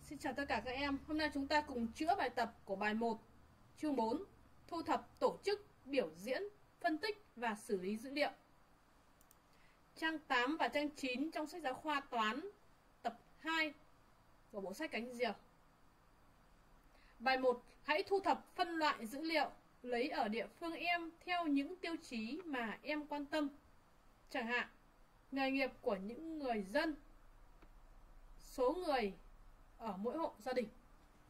Xin chào tất cả các em. Hôm nay chúng ta cùng chữa bài tập của bài 1, chương 4, thu thập, tổ chức, biểu diễn, phân tích và xử lý dữ liệu. Trang 8 và trang 9 trong sách giáo khoa toán tập 2 của bộ sách Cánh Diều. Bài 1, hãy thu thập phân loại dữ liệu lấy ở địa phương em theo những tiêu chí mà em quan tâm. Chẳng hạn, nghề nghiệp của những người dân, số người ở mỗi hộ gia đình.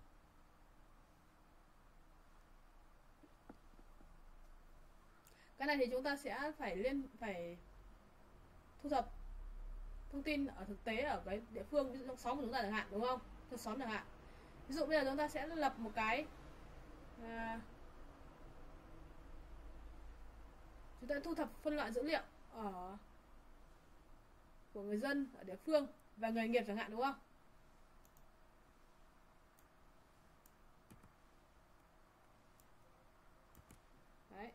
Cái này thì chúng ta sẽ phải thu thập thông tin ở thực tế ở cái địa phương, ví dụ trong xóm của chúng ta chẳng hạn, đúng không? Trong xóm chẳng hạn. Ví dụ bây giờ chúng ta sẽ lập một cái chúng ta thu thập phân loại dữ liệu của người dân ở địa phương và nghề nghiệp chẳng hạn, đúng không? Đấy.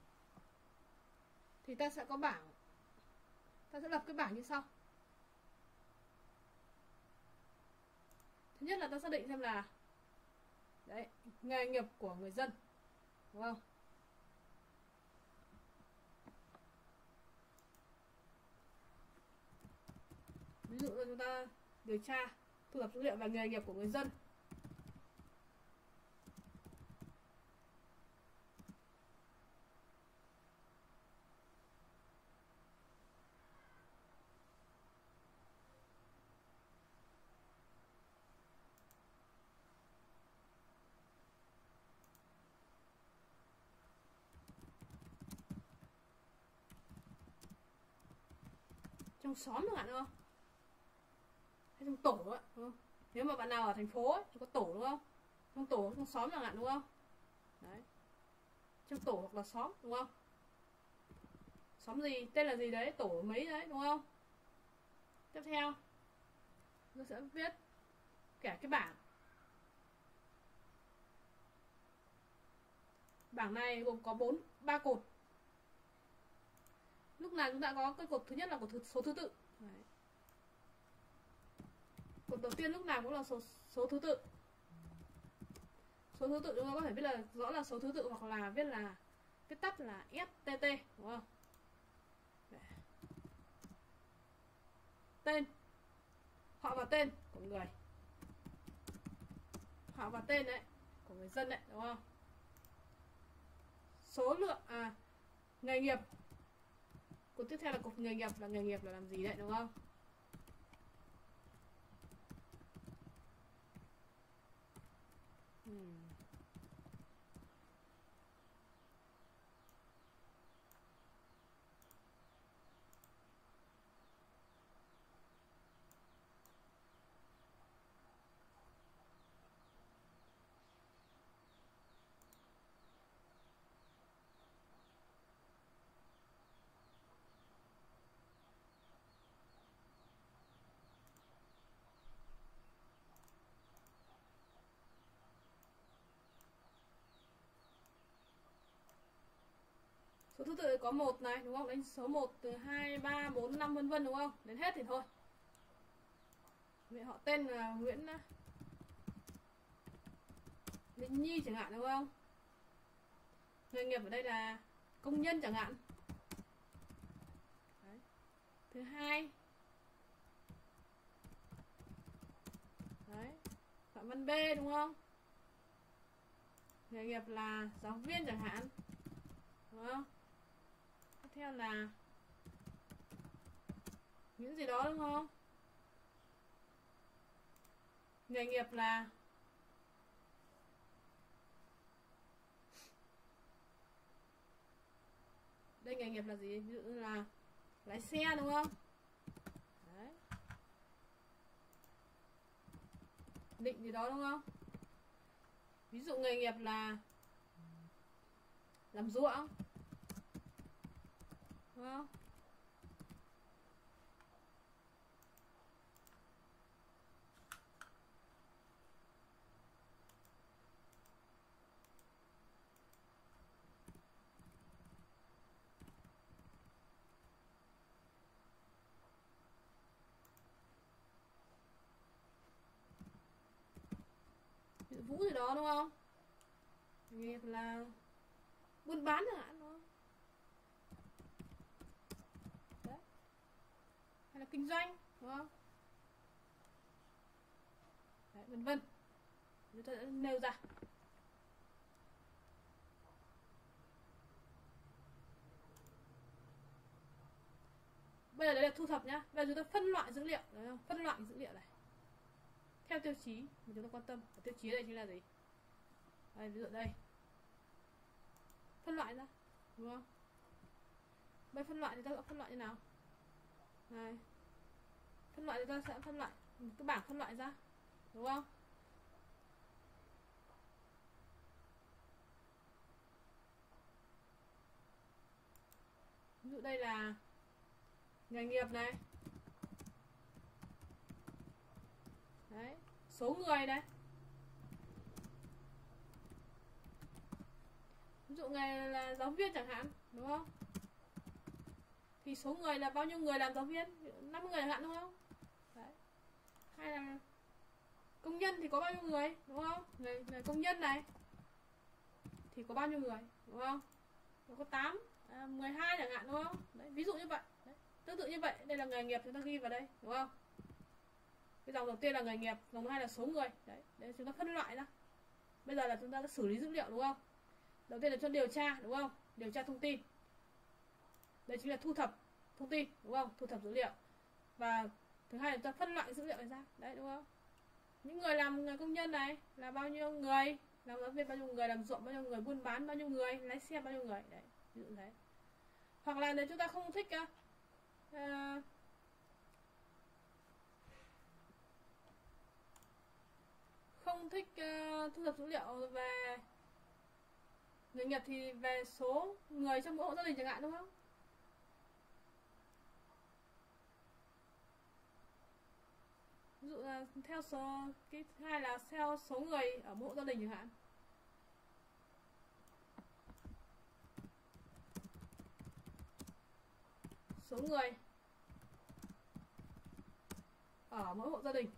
Thì ta sẽ có bảng. Ta sẽ lập cái bảng như sau. Thứ nhất là ta xác định xem là đấy, nghề nghiệp của người dân, đúng không? Ví dụ là chúng ta điều tra thu thập dữ liệu về nghề nghiệp của người dân. Trong xóm chẳng hạn, đúng không? Hay trong tổ ấy, đúng không? Nếu mà bạn nào ở thành phố ấy, thì có tổ, đúng không? Trong tổ, trong xóm chẳng hạn, đúng không? Đấy. Trong tổ hoặc là xóm, đúng không? Xóm gì, tên là gì đấy, tổ mấy đấy, đúng không? Tiếp theo, tôi sẽ viết cả cái bảng. Bảng này gồm có 3 cột. Lúc nào chúng ta có cái cột thứ nhất là cột số thứ tự. Đấy. Cột đầu tiên lúc nào cũng là số thứ tự. Số thứ tự chúng ta có thể viết là rõ là số thứ tự hoặc là viết tắt là STT, đúng không? Đấy. Tên, họ và tên của người, họ và tên đấy của người dân đấy, đúng không? Số lượng nghề nghiệp. Cột tiếp theo là cột nghề nghiệp, là nghề nghiệp là làm gì đấy, đúng không? Số thứ tự có 1 này, đúng không? Đến số 1 từ 2, 3, 4, 5 vân vân, đúng không? Đến hết thì thôi. Vậy họ tên là Nguyễn Nhi chẳng hạn, đúng không? Nghề nghiệp ở đây là công nhân chẳng hạn. Đấy. Thứ hai, đấy, Phạm Văn B, đúng không? Nghề nghiệp là giáo viên chẳng hạn, đúng không? Tiếp theo là những gì đó, đúng không? Nghề nghiệp là đây, nghề nghiệp là gì? Ví dụ như là lái xe, đúng không? Đấy. Định gì đó, đúng không? Ví dụ nghề nghiệp là làm ruộng, đúng không? vụ gì đó đúng không? Nghề nghiệp là buôn bán chẳng hạn đúng không? Đấy. Hay là kinh doanh đúng không? Đấy, vân vân. Chúng ta đã nêu ra. Bây giờ đấy là thu thập nhá. Bây giờ chúng ta phân loại dữ liệu, đấy không? Phân loại dữ liệu này theo tiêu chí mà chúng ta quan tâm. Tiêu chí đây chính là gì? Đây, ví dụ đây, phân loại ra đúng không? Bây phân loại thì ta sẽ phân loại như nào? Này, phân loại thì ta sẽ phân loại cái bảng phân loại ra đúng không? Ví dụ đây là nghề nghiệp này, đấy, số người này, ví dụ nghề là giáo viên chẳng hạn đúng không? Thì số người là bao nhiêu người làm giáo viên, 50 người chẳng hạn đúng không? Đấy. Hay là công nhân thì có bao nhiêu người đúng không? Người công nhân này thì có bao nhiêu người đúng không? Nó có 8, 12 chẳng hạn đúng không? Đấy, ví dụ như vậy. Đấy. Tương tự như vậy, đây là nghề nghiệp chúng ta ghi vào đây đúng không? Cái dòng đầu tiên là nghề nghiệp, dòng thứ hai là số người. Đấy, đấy chúng ta phân loại ra. Bây giờ là chúng ta đã xử lý dữ liệu đúng không? Đầu tiên là cho điều tra đúng không? Điều tra thông tin. Đây chính là thu thập thông tin đúng không? Thu thập dữ liệu. Và thứ hai là chúng ta phân loại dữ liệu này ra. Đấy đúng không? Những người làm người công nhân này là bao nhiêu người, làm giáo viên bao nhiêu người, làm ruộng bao nhiêu người, buôn bán bao nhiêu người, lái xe bao nhiêu người. Đấy, ví dụ thế. Hoặc là nếu chúng ta không thích thu thập dữ liệu về nghề nghiệp thì về số người trong mỗi hộ gia đình chẳng hạn đúng không? Ví dụ là theo số, cái thứ hai là theo số người ở mỗi hộ gia đình chẳng hạn. Số người ở mỗi hộ gia đình.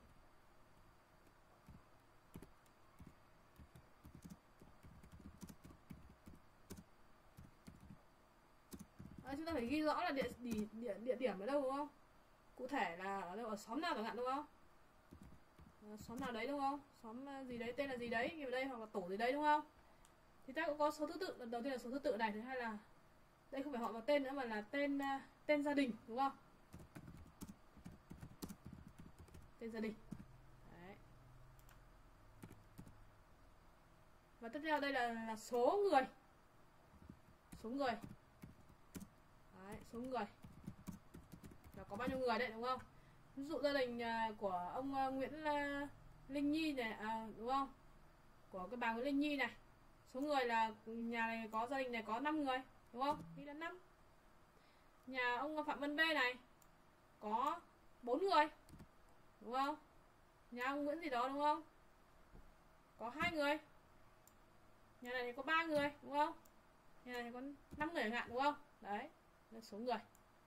Chúng ta phải ghi rõ là địa điểm ở đâu đúng không? Cụ thể là ở đâu, ở xóm nào chẳng hạn đúng không? Xóm nào đấy đúng không? Xóm gì đấy, tên là gì đấy, ghi vào đây, hoặc là tổ gì đấy đúng không? Thì ta cũng có số thứ tự, đầu tiên là số thứ tự này, thứ hai là đây không phải họ vào tên nữa mà là tên gia đình đúng không? Tên gia đình. Đấy. Và tiếp theo đây là số người. Số người. Đấy, số người là có bao nhiêu người đấy đúng không? Ví dụ gia đình của ông Nguyễn Linh Nhi này đúng không? Của cái bà Nguyễn Linh Nhi này, số người là nhà này có, gia đình này có 5 người đúng không? Đi là 5. Nhà ông Phạm Văn B này có 4 người đúng không? Nhà ông Nguyễn gì đó đúng không? Có 2 người. Nhà này thì có 3 người đúng không? Nhà này thì có 5 người chẳng hạn đúng không? Đấy là số người.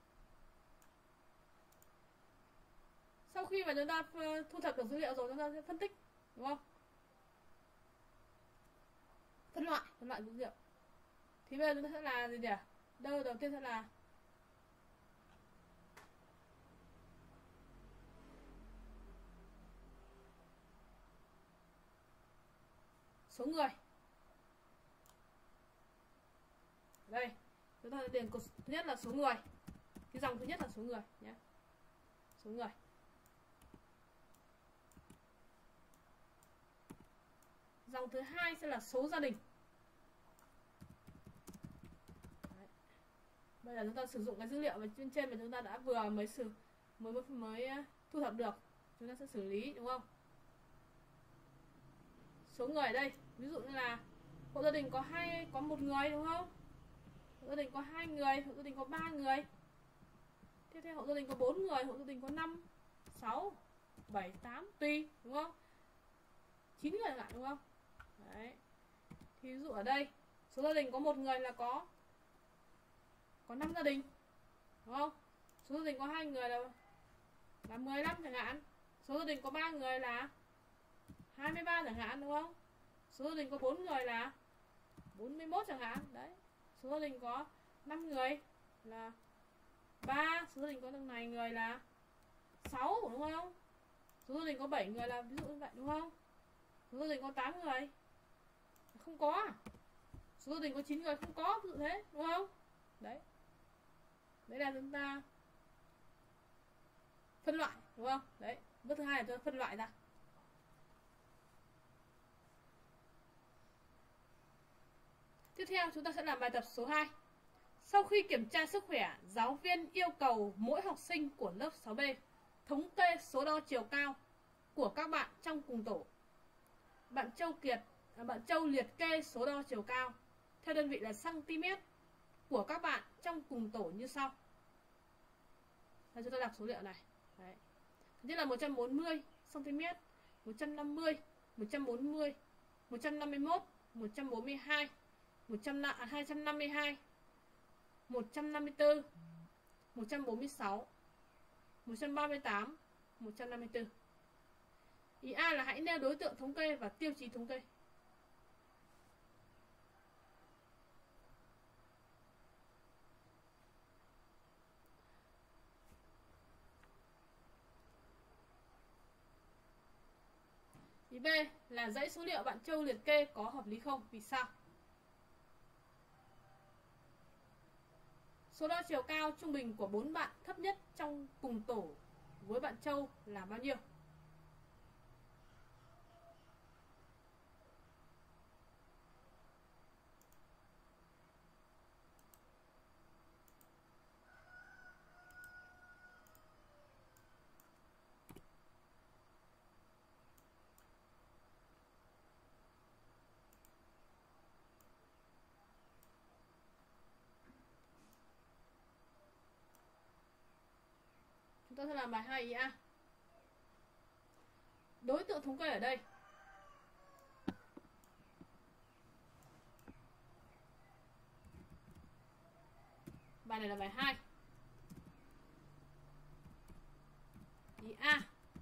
Sau khi mà chúng ta thu thập được dữ liệu rồi, chúng ta sẽ phân tích đúng không? Phân loại dữ liệu. Thì bây giờ chúng ta sẽ là gì nhỉ? Đầu tiên sẽ là số người. Đây, chúng ta sẽ điền cột thứ nhất là số người. Cái dòng thứ nhất là số người nhé. Số người. Dòng thứ hai sẽ là số gia đình. Đấy. Bây giờ chúng ta sử dụng cái dữ liệu mà trên mà chúng ta đã vừa mới thu thập được, chúng ta sẽ xử lý đúng không? Số người ở đây, ví dụ như là hộ gia đình có 1 người đúng không? Hộ gia đình có 2 người, hộ gia đình có 3 người. Tiếp theo hộ gia đình có 4 người, hộ gia đình có 5, 6, 7, 8 tùy đúng không? 9 người chẳng hạn đúng không? Đấy. Thì ví dụ ở đây số gia đình có 1 người là có 5 gia đình đúng không? Số gia đình có 2 người là 15 chẳng hạn. Số gia đình có 3 người là 23 chẳng hạn đúng không? Số gia đình có 4 người là 41 chẳng hạn. Đấy. Số gia đình có 5 người là 3. Số gia đình có từng này người là 6, đúng không? Số gia đình có 7 người là ví dụ như vậy, đúng không? Số gia đình có 8 người không có. Số gia đình có 9 người không có, ví dụ thế, đúng không? Đấy. Đấy là chúng ta phân loại, đúng không? Đấy. Bước thứ hai là chúng ta phân loại ra. Tiếp theo chúng ta sẽ làm bài tập số 2. Sau khi kiểm tra sức khỏe, giáo viên yêu cầu mỗi học sinh của lớp 6B thống kê số đo chiều cao của các bạn trong cùng tổ. Bạn Châu liệt kê số đo chiều cao theo đơn vị là cm của các bạn trong cùng tổ như sau. Đây, chúng ta đọc số liệu này. Đấy. Thứ nhất là 140 cm, 150, 140, 151, 142, 252, 154, 146, 138, 154. Ý A là hãy nêu đối tượng thống kê và tiêu chí thống kê. Ý B là dãy số liệu bạn Châu liệt kê có hợp lý không? Vì sao? Số đo chiều cao trung bình của 4 bạn thấp nhất trong cùng tổ với bạn Châu là bao nhiêu? Chúng ta sẽ làm bài 2 ý A. Đối tượng thống kê ở đây bài này là bài 2. Ý A.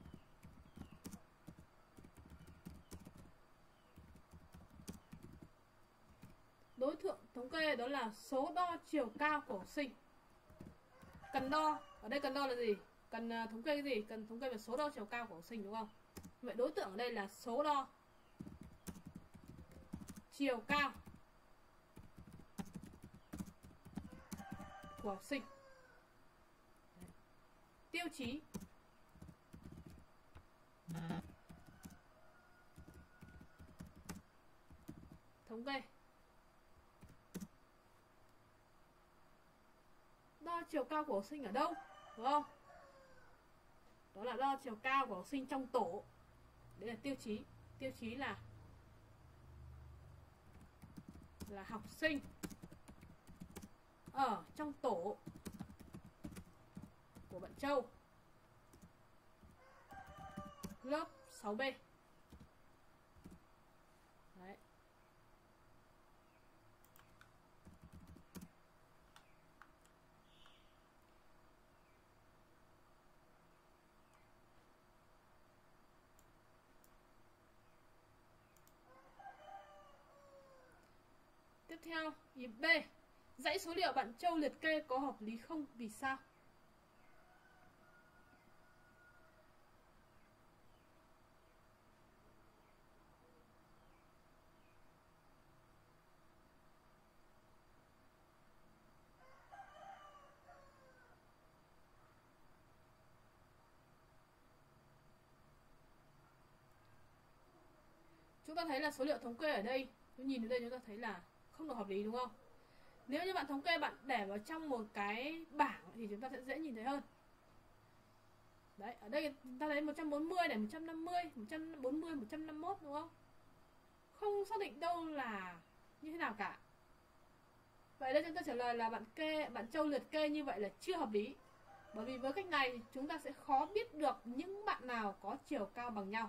Đối tượng thống kê đó là số đo chiều cao của học sinh. Cần đo, ở đây cần đo là gì? Cần thống kê cái gì? Cần thống kê về số đo chiều cao của học sinh, đúng không? Vậy đối tượng ở đây là số đo chiều cao của học sinh. Đấy. Tiêu chí thống kê. Đo chiều cao của học sinh ở đâu, đúng không? Đó là đo chiều cao của học sinh trong tổ. Đấy là tiêu chí. Tiêu chí là học sinh ở trong tổ của bạn Châu lớp 6B. Đấy. Tiếp theo, ý B. Dãy số liệu bạn Châu liệt kê có hợp lý không? Vì sao? Chúng ta thấy là số liệu thống kê ở đây, nhìn ở đây chúng ta thấy là không được hợp lý, đúng không? Nếu như bạn thống kê bạn để vào trong một cái bảng thì chúng ta sẽ dễ nhìn thấy hơn. Đấy, ở đây chúng ta thấy 140 này, 150, 140, 151, đúng không? Không xác định đâu là như thế nào cả. Vậy đây chúng ta trả lời là bạn Châu liệt kê như vậy là chưa hợp lý. Bởi vì với cách này chúng ta sẽ khó biết được những bạn nào có chiều cao bằng nhau.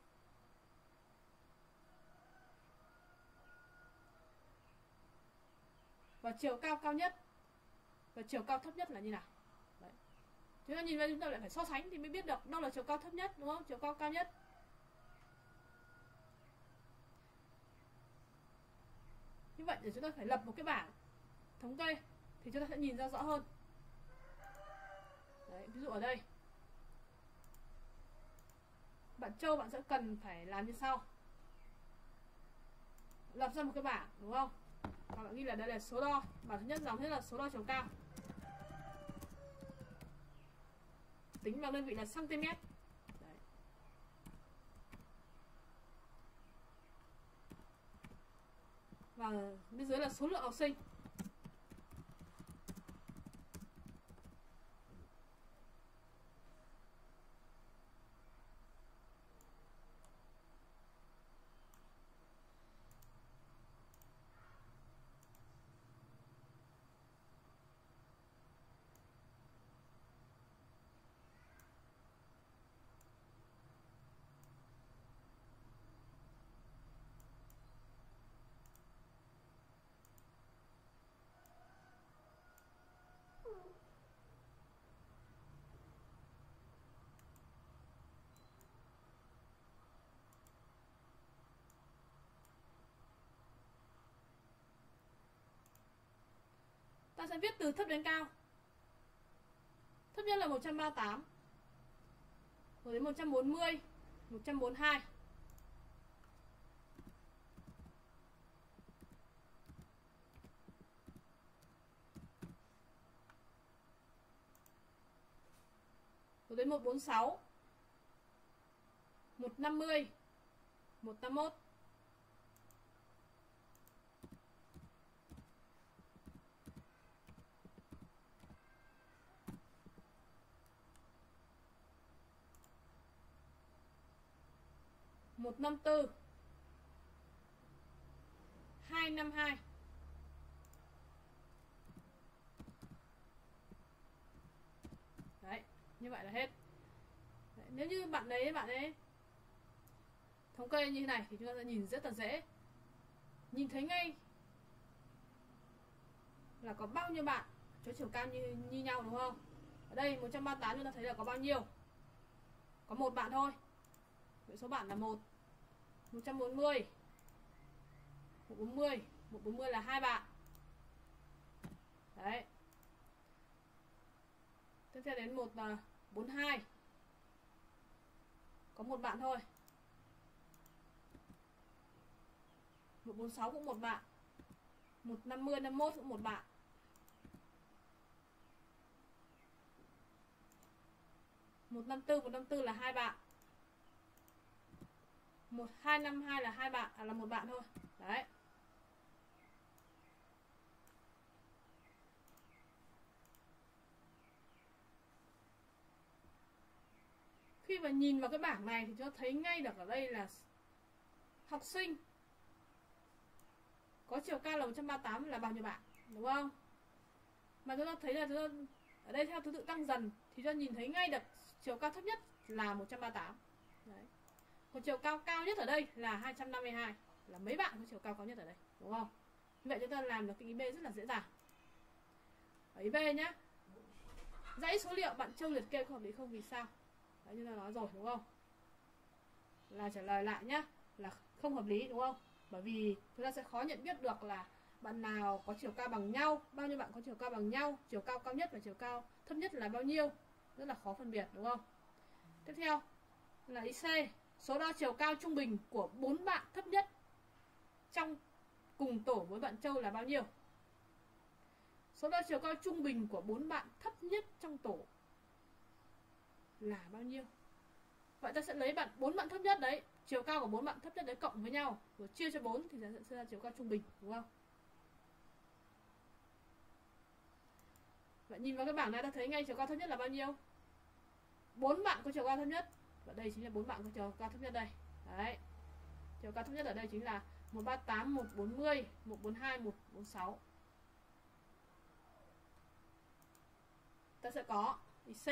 Và chiều cao cao nhất và chiều cao thấp nhất là như nào. Đấy. Chúng ta nhìn vào chúng ta lại phải so sánh thì mới biết được đâu là chiều cao thấp nhất, đúng không? Chiều cao cao nhất. Như vậy để chúng ta phải lập một cái bảng thống kê thì chúng ta sẽ nhìn ra rõ hơn. Đấy, ví dụ ở đây bạn Châu bạn sẽ cần phải làm như sau. Lập ra một cái bảng đúng không? Và bạn ghi là đây là số đo. Bảng thứ nhất dòng thế là số đo chiều cao. Tính bằng đơn vị là cm. Đấy. Và bên dưới là số lượng học sinh. Ta sẽ viết từ thấp đến cao. Thấp nhất là 138, rồi đến 140, 142. Rồi đến 146, 150, 151. Một năm tư, 252. Đấy, như vậy là hết. Đấy, nếu như bạn ấy thống kê như thế này thì chúng ta sẽ nhìn rất là dễ. Nhìn thấy ngay là có bao nhiêu bạn có chiều cao như nhau đúng không? Ở đây 138 chúng ta thấy là có bao nhiêu? Có một bạn thôi. Vậy số bạn là 1. 140, 140, 140 là 2 bạn. Đấy. Tiếp theo đến 142. Có một bạn thôi. 146 cũng một bạn. 150, 51 cũng một bạn. 154, 154 là 2 bạn. 1252 là 2 bạn, là một bạn thôi. Đấy. Khi mà nhìn vào cái bảng này thì chúng ta thấy ngay được ở đây là học sinh có chiều cao là 138 là bao nhiêu bạn, đúng không? Mà chúng ta thấy là ở đây theo thứ tự tăng dần thì chúng ta nhìn thấy ngay được chiều cao thấp nhất là 138. Đấy. Còn chiều cao cao nhất ở đây là 252, là mấy bạn có chiều cao cao nhất ở đây, đúng không? Như vậy chúng ta làm được cái ý B rất là dễ dàng. Ở ý B nhá. Dãy số liệu bạn Châu liệt kê có hợp lý không, vì sao? Đấy, chúng ta nói rồi đúng không? Là trả lời lại nhá, là không hợp lý đúng không? Bởi vì chúng ta sẽ khó nhận biết được là bạn nào có chiều cao bằng nhau, bao nhiêu bạn có chiều cao bằng nhau, chiều cao cao nhất và chiều cao thấp nhất là bao nhiêu, rất là khó phân biệt đúng không? Tiếp theo là ý C, số đo chiều cao trung bình của 4 bạn thấp nhất trong cùng tổ với bạn Châu là bao nhiêu? Số đo chiều cao trung bình của 4 bạn thấp nhất trong tổ là bao nhiêu? Vậy ta sẽ lấy 4 bạn thấp nhất đấy, chiều cao của 4 bạn thấp nhất đấy cộng với nhau rồi chia cho 4 thì sẽ ra chiều cao trung bình, đúng không? Vậy nhìn vào cái bảng này ta thấy ngay chiều cao thấp nhất là bao nhiêu? 4 bạn có chiều cao thấp nhất. Và đây chính là 4 bạn có chiều cao thấp nhất đây. Đấy. Chiều cao thấp nhất ở đây chính là 138, 140, 142, 146. Ta sẽ có ý C.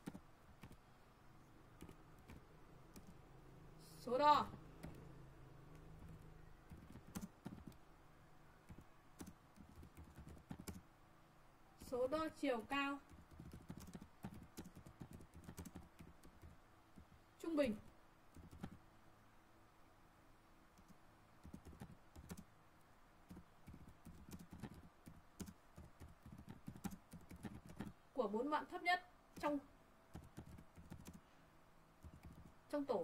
Số đo chiều cao trung bình của 4 bạn thấp nhất trong tổ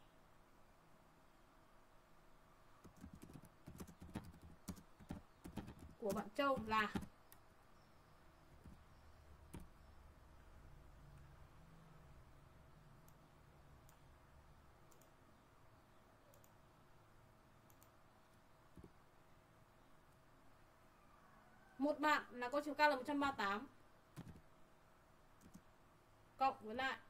của bạn Châu là một bạn là có chiều cao là 138 cộng với lại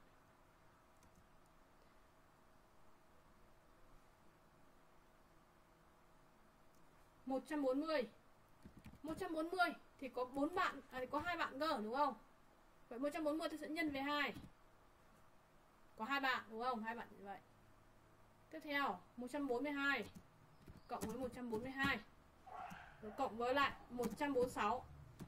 140 thì có 4 bạn có 2 bạn cơ đúng không? Vậy 140 tôi sẽ nhân với 2. Có 2 bạn đúng không? 2 bạn như vậy. Tiếp theo 142 cộng với 142 rồi cộng với lại 146.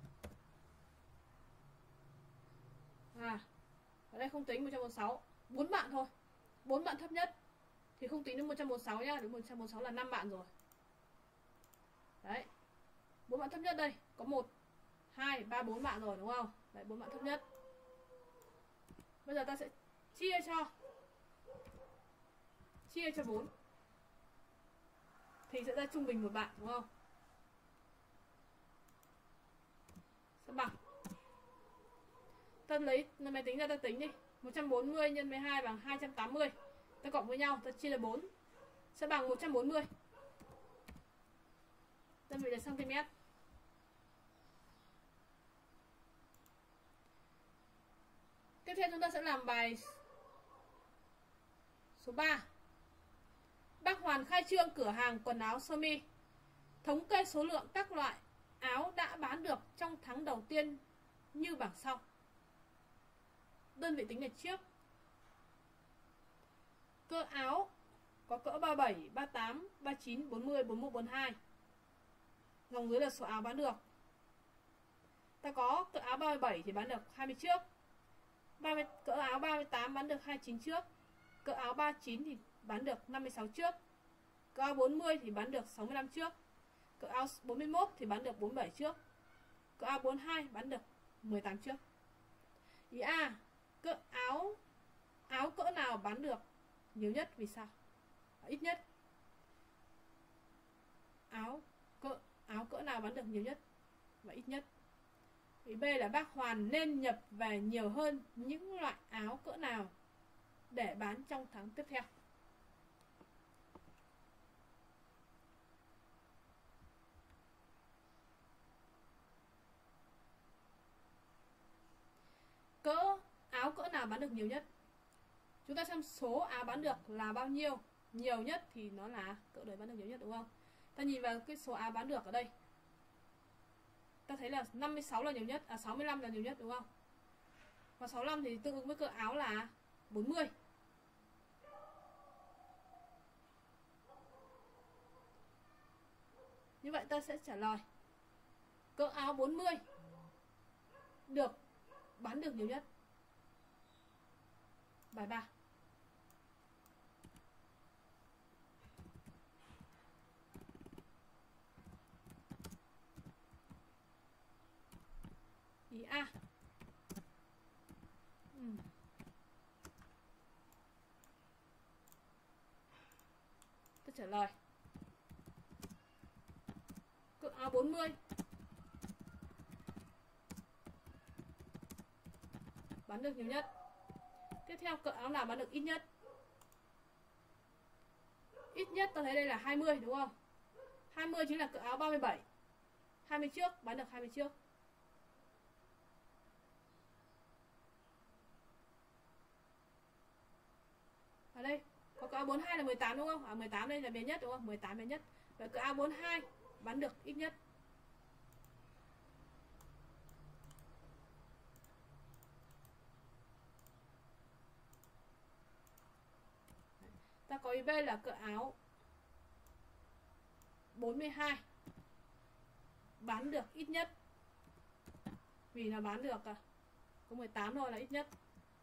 Ở đây không tính 146, 4 bạn thôi. 4 bạn thấp nhất thì không tính đến 146 nhá, đến 146 là 5 bạn rồi. Đấy. 4 bạn thấp nhất đây, có 1 2 3 4 bạn rồi đúng không? Đấy, 4 bạn thấp nhất. Bây giờ ta sẽ chia cho 4 thì sẽ ra trung bình một bạn đúng không? Sẽ bằng, ta lấy máy tính ra ta tính đi, 140 nhân với 2 bằng 280. Ta cộng với nhau, ta chia là 4 sẽ bằng 140. Đơn vị là cm. Tiếp theo chúng ta sẽ làm bài số 3. Bác Hoàn khai trương cửa hàng quần áo sơ mi. Thống kê số lượng các loại áo đã bán được trong tháng đầu tiên như bảng sau. Đơn vị tính là trước. Cỡ áo có cỡ 37, 38, 39, 40, 41, 42. Dòng dưới là số áo bán được. Ta có cỡ áo 37 thì bán được 20 trước. Cỡ áo 38 bán được 29 trước. Cỡ áo 39 thì bán được 56 trước. Cỡ áo 40 thì bán được 65 trước. Cỡ áo 41 thì bán được 47 trước. Cỡ áo 42 bán được 18 trước. Ý A, cỡ áo cỡ nào bán được nhiều nhất, vì sao? Ít nhất. Áo cỡ nào bán được nhiều nhất và ít nhất. Ý B là bác Hoàn nên nhập về nhiều hơn những loại áo cỡ nào để bán trong tháng tiếp theo. Áo cỡ nào bán được nhiều nhất? Chúng ta xem số áo bán được là bao nhiêu. Nhiều nhất thì nó là cỡ đấy bán được nhiều nhất đúng không? Ta nhìn vào cái số áo bán được ở đây, ta thấy là 56 là nhiều nhất, 65 là nhiều nhất đúng không? Và 65 thì tương ứng với cỡ áo là 40. Như vậy ta sẽ trả lời cỡ áo 40 bán được nhiều nhất. Bài 3. Ý A. Tôi trả lời cỡ áo 40 bán được nhiều nhất. Tiếp theo cỡ áo nào bán được ít nhất? Ít nhất ta thấy đây là 20 đúng không? 20 chính là cỡ áo 37. 20 trước, bán được 20 trước. Ở đây có cỡ áo 42 là 18 đúng không? 18 đây là bé nhất đúng không? 18 bé nhất. Vậy cỡ áo 42 bán được ít nhất. Ta có ý B là cỡ áo 42 bán được ít nhất. Vì nó bán được có 18 thôi là ít nhất.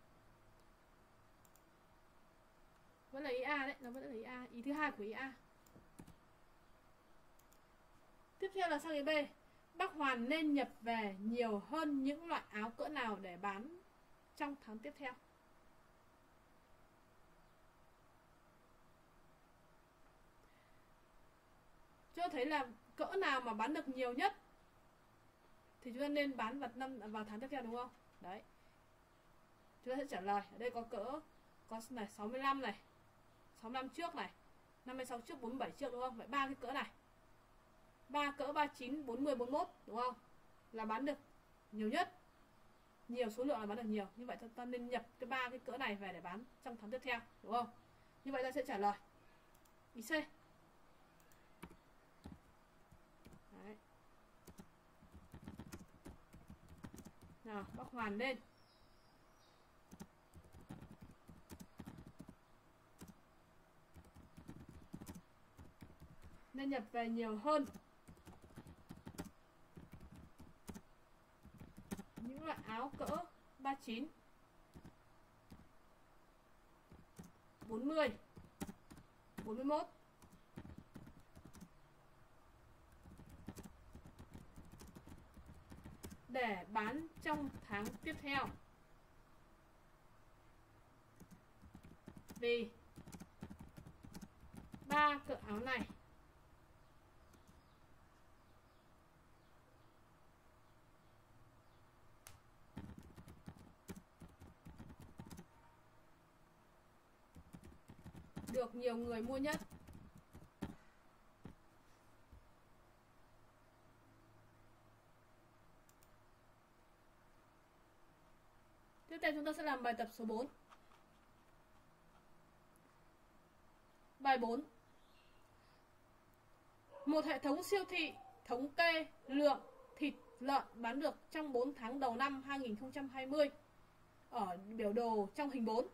Vẫn là ý A đấy, nó vẫn là ý A, ý thứ hai của ý A. Tiếp theo là sang ý B. Bác Hoàn nên nhập về nhiều hơn những loại áo cỡ nào để bán trong tháng tiếp theo? Chưa thấy là cỡ nào mà bán được nhiều nhất thì chúng ta nên bán vào tháng tiếp theo, đúng không? Đấy. Chúng ta sẽ trả lời. Ở đây có cỡ này 65 này, 65 trước này, 56 trước, 47 trước, đúng không? Vậy ba cái cỡ này. 3 cỡ 39, 40, 41, đúng không? Là bán được nhiều nhất. Nhiều số lượng là bán được nhiều. Như vậy ta nên nhập cái ba cái cỡ này về để bán trong tháng tiếp theo, đúng không? Như vậy ta sẽ trả lời ý C. Đấy. Nào, bác Hoàn lên. Nên nhập về nhiều hơn những loại áo cỡ 39, 40, 41 để bán trong tháng tiếp theo. Vì ba cỡ áo này được nhiều người mua nhất. Tiếp theo chúng ta sẽ làm bài tập số 4. Bài 4. Một hệ thống siêu thị thống kê lượng thịt lợn bán được trong 4 tháng đầu năm 2020 ở biểu đồ trong hình 4.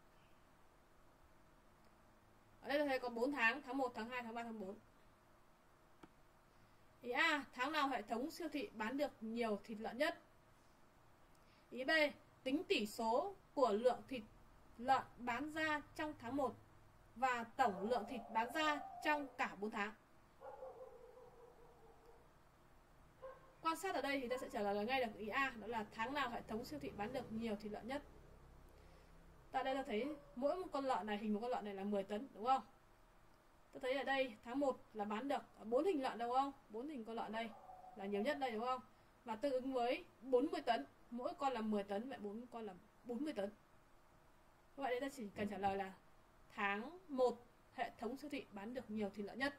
Ở đây ta thấy có 4 tháng, tháng 1, tháng 2, tháng 3, tháng 4. Ý A, tháng nào hệ thống siêu thị bán được nhiều thịt lợn nhất? Ý B, tính tỷ số của lượng thịt lợn bán ra trong tháng 1 và tổng lượng thịt bán ra trong cả 4 tháng. Quan sát ở đây thì ta sẽ trả lời ngay được ý A, đó là tháng nào hệ thống siêu thị bán được nhiều thịt lợn nhất. Tại đây ta thấy mỗi một con lợn này, hình một con lợn này là 10 tấn, đúng không? Ta thấy ở đây tháng 1 là bán được 4 hình lợn, đúng không? 4 hình con lợn đây là nhiều nhất đây, đúng không? Và tương ứng với 40 tấn, mỗi con là 10 tấn, vậy 4 con là 40 tấn. Vậy đây ta chỉ cần trả lời là tháng 1 hệ thống siêu thị bán được nhiều thịt lợn nhất.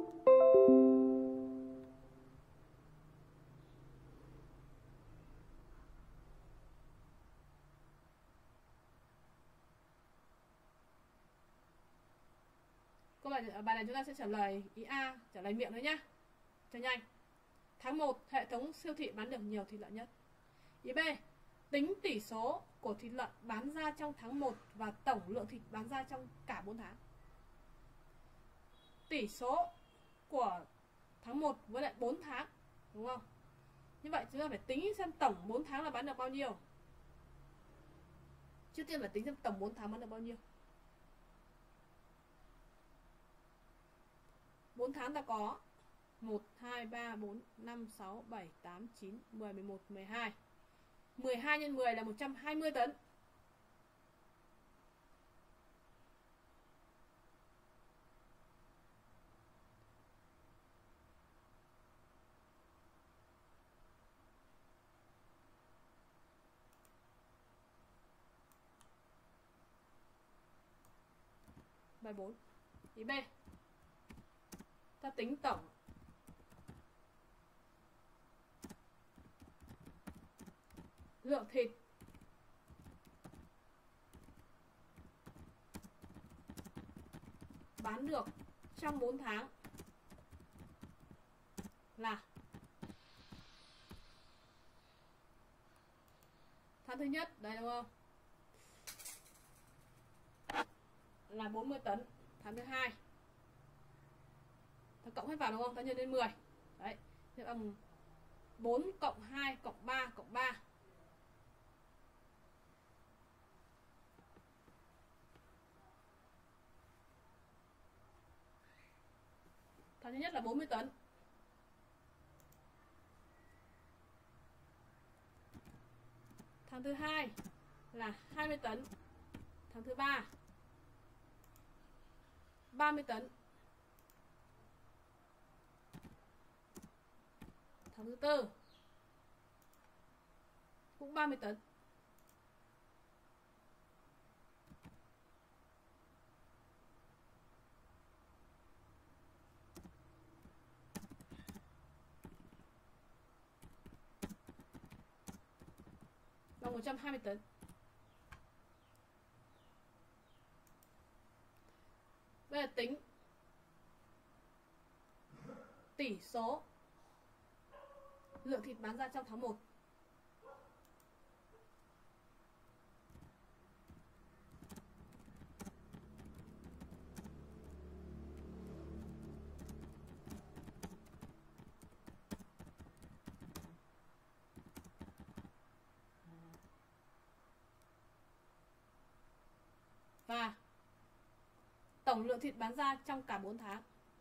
Câu bài này chúng ta sẽ trả lời ý A, trả lời miệng thôi nhá, cho nhanh. Tháng 1 hệ thống siêu thị bán được nhiều thịt lợn nhất. Ý B, tính tỷ số của thịt lợn bán ra trong tháng 1 và tổng lượng thịt bán ra trong cả 4 tháng. Tỷ số của tháng 1 với lại 4 tháng, đúng không? Như vậy chúng ta phải tính xem tổng 4 tháng là bán được bao nhiêu. Trước tiên phải tính xem tổng 4 tháng bán được bao nhiêu. 4 tháng ta có 1, 2, 3, 4, 5, 6, 7, 8, 9, 10, 11, 12. 12 x 10 là 120 tấn. Bài 4. Ý B. Ta tính tổng lượng thịt bán được trong 4 tháng là tháng thứ nhất, đây đúng không? Là 40 tấn. Tháng thứ hai ta cộng hết vào, đúng không? Ta nhân lên 10. Đấy, thế bằng 4 cộng 2 cộng 3 cộng 3. Tháng thứ nhất là 40 tấn. Tháng thứ hai là 20 tấn. Tháng thứ ba 30 tấn. Tháng thứ tư cũng 30 tấn. Bằng 120 tấn. Bây giờ tính tỷ số lượng thịt bán ra trong tháng 1. Và tổng lượng thịt bán ra trong cả 4 tháng.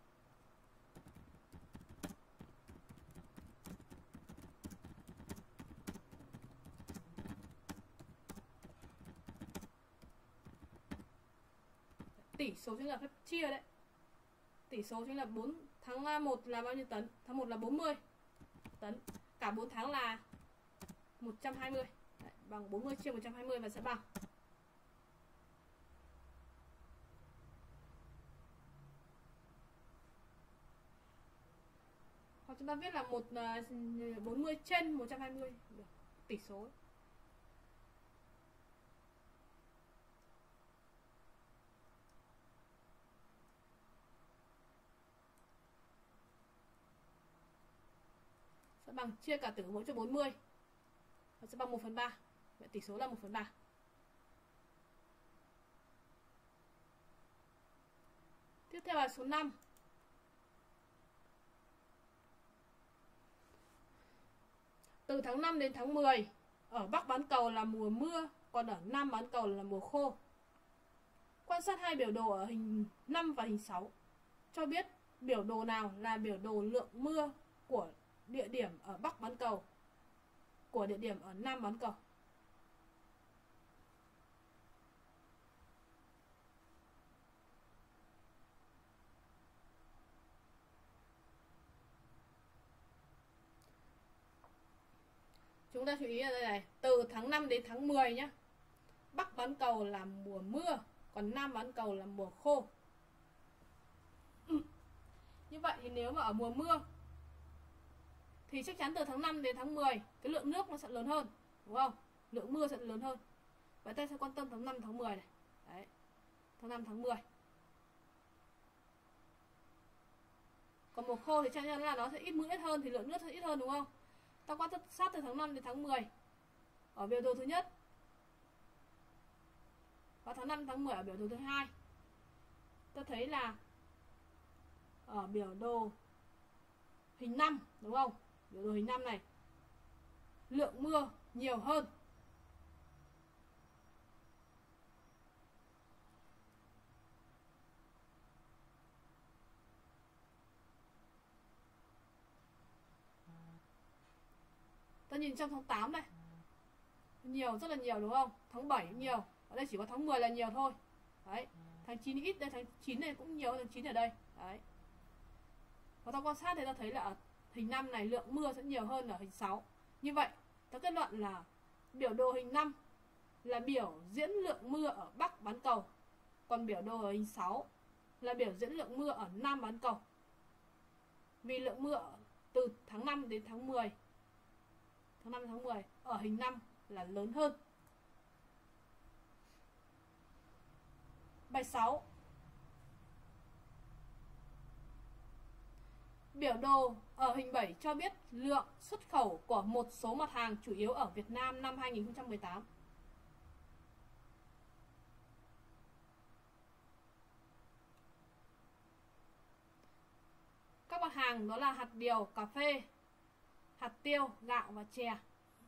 Tỷ số chính là phép chia đấy. Tỷ số chính là 4 tháng 1 là bao nhiêu tấn? Tháng 1 là 40 tấn. Cả 4 tháng là 120. Đấy, bằng 40 chia 120 và sẽ bằng. Hoặc chúng ta viết là 40 trên 120 được. Tỷ số. Sẽ bằng chia cả tử mỗi cho 40. Nó sẽ bằng 1/3. Vậy tỷ số là 1/3. Tiếp theo là số 5. Từ tháng 5 đến tháng 10, ở Bắc bán cầu là mùa mưa, còn ở Nam bán cầu là mùa khô. Quan sát hai biểu đồ ở hình 5 và hình 6. Cho biết biểu đồ nào là biểu đồ lượng mưa của địa điểm ở Bắc bán cầu, của địa điểm ở Nam bán cầu. Chúng ta chú ý ở đây này, từ tháng 5 đến tháng 10 nhé. Bắc bán cầu là mùa mưa, còn Nam bán cầu là mùa khô. Như vậy thì nếu mà ở mùa mưa thì chắc chắn từ tháng 5 đến tháng 10 cái lượng nước nó sẽ lớn hơn, đúng không? Lượng mưa sẽ lớn hơn. Vậy ta sẽ quan tâm tháng 5 tháng 10 này. Đấy. Tháng 5 tháng 10. Còn mùa khô thì chắc chắn là nó sẽ ít mưa ít hơn, thì lượng nước sẽ ít hơn, đúng không? Ta quan sát từ tháng 5 đến tháng 10 ở biểu đồ thứ nhất, và tháng 5 tháng 10 ở biểu đồ thứ hai. Ta thấy là ở biểu đồ hình 5, đúng không? Biểu đồ hình 5 này lượng mưa nhiều hơn. Ta nhìn trong tháng 8 này, nhiều, rất là nhiều, đúng không? Tháng 7 cũng nhiều. Ở đây chỉ có tháng 10 là nhiều thôi. Đấy. Tháng 9 ít, đây tháng 9 này cũng nhiều, tháng 9 ở đây. Đấy. Và ta quan sát thì ta thấy là ở hình 5 này lượng mưa sẽ nhiều hơn ở hình 6. Như vậy, ta kết luận là biểu đồ hình 5 là biểu diễn lượng mưa ở Bắc bán cầu, còn biểu đồ ở hình 6 là biểu diễn lượng mưa ở Nam bán cầu. Vì lượng mưa từ tháng 5 đến tháng 10, tháng 5 đến tháng 10 ở hình 5 là lớn hơn. Bài 6. Biểu đồ ở hình 7 cho biết lượng xuất khẩu của một số mặt hàng chủ yếu ở Việt Nam năm 2018. Các mặt hàng đó là hạt điều, cà phê, hạt tiêu, gạo và chè.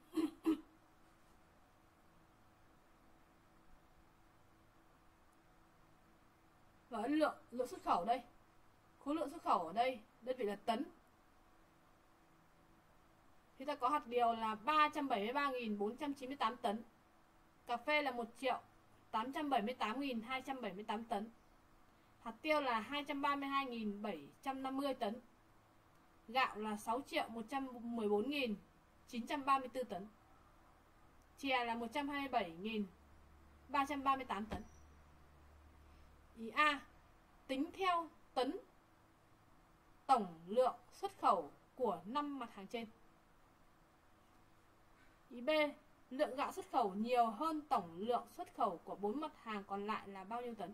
Và lượng xuất khẩu đây, khối lượng xuất khẩu ở đây đơn vị là tấn. thì ta có hạt điều là 373.498 tấn. Cà phê là 1.878.278 tấn. Hạt tiêu là 232.750 tấn. Gạo là 6.114.934 tấn. Chè là 127.338 tấn. Ý A, tính theo tấn tổng lượng xuất khẩu của 5 mặt hàng trên. Ý B, lượng gạo xuất khẩu nhiều hơn tổng lượng xuất khẩu của 4 mặt hàng còn lại là bao nhiêu tấn?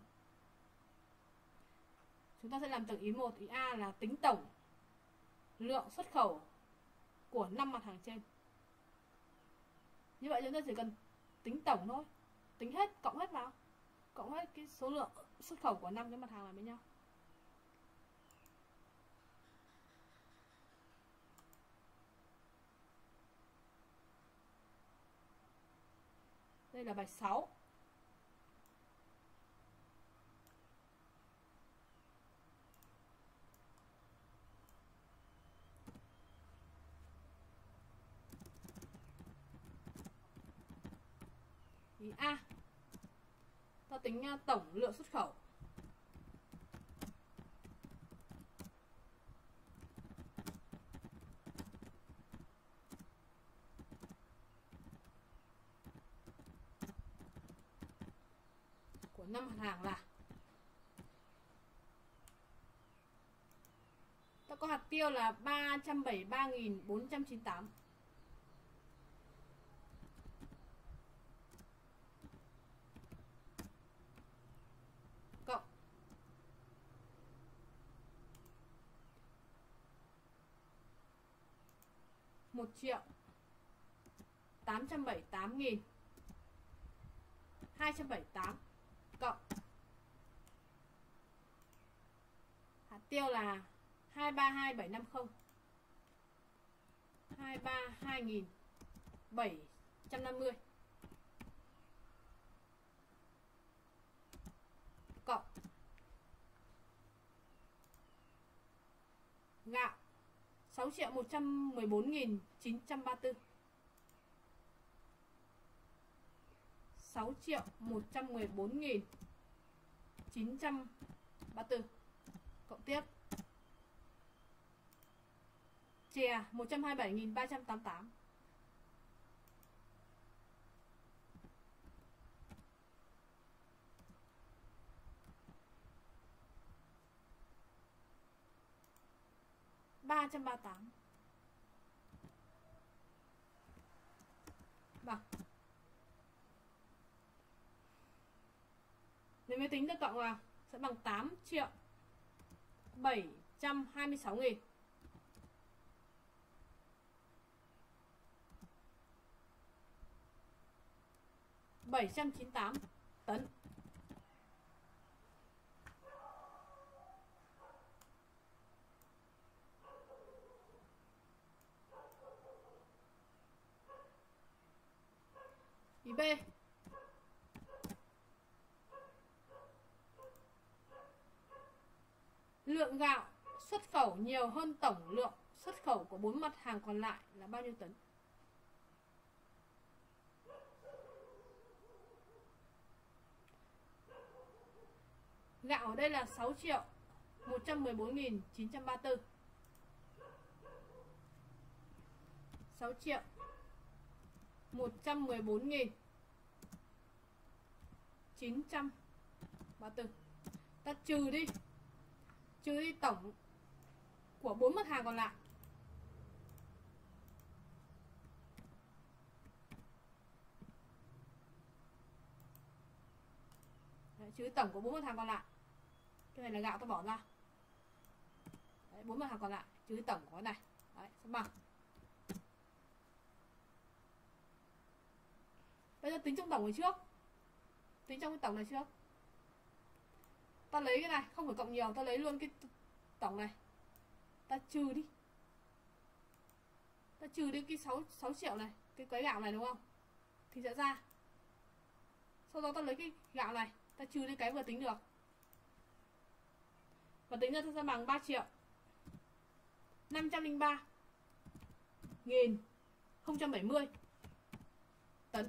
Chúng ta sẽ làm từng ý một. Ý A là tính tổng lượng xuất khẩu của 5 mặt hàng trên. Như vậy chúng ta chỉ cần tính tổng thôi, tính hết, cộng hết vào, cộng hết cái số lượng xuất khẩu của 5 cái mặt hàng này với nhau. Đây là bài 6. Ý A, ta tính tổng lượng xuất khẩu của 5 mặt hàng là, ta có hạt tiêu là 373.498 cộng 1.878.278 cộng hạt tiêu là 232.750 232.750 cộng gạo 6.114.934 6.114.934 cộng tiếp chè 127.388 338 bằng. Nếu mới tính được cộng vào sẽ bằng 8.726.000 798 tấn. Ý B, lượng gạo xuất khẩu nhiều hơn tổng lượng xuất khẩu của 4 mặt hàng còn lại là bao nhiêu tấn? Gạo ở đây là 6.114.934 6.114.934. Ta trừ đi tổng của 4 mặt hàng còn lại. Đấy, trừ tổng của 4 mặt hàng còn lại. Cái này là gạo ta bỏ ra. Đấy, 4 mặt hàng còn lại trừ tổng của cái này. Đấy, sẽ bằng. Bây giờ tính trong tổng này trước. Tính trong cái tổng này trước. Ta lấy cái này, không phải cộng nhiều, ta lấy luôn cái tổng này. Ta trừ đi. Ta trừ đi cái 6 triệu này, cái gạo này đúng không? Thì sẽ ra. Sau đó ta lấy cái gạo này, ta trừ đi cái vừa tính được. Và tính ra ta sẽ bằng 3.503.000 070 tấn.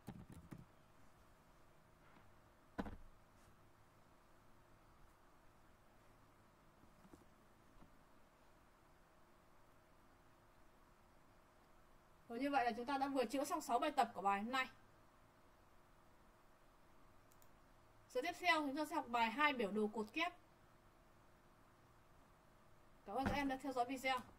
Rồi, như vậy là chúng ta đã vừa chữa xong 6 bài tập của bài hôm nay. Số tiếp theo chúng ta sẽ học bài 2 biểu đồ cột kép. Cảm ơn các em đã theo dõi video.